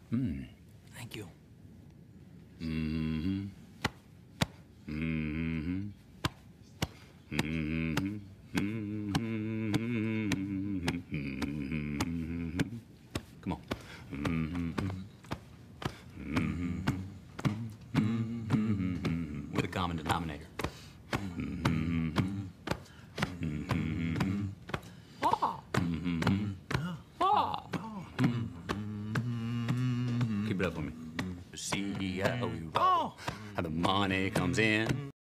Thank you. Come on. With a common denominator. Keep it up for me. See how we roll, how the money comes in.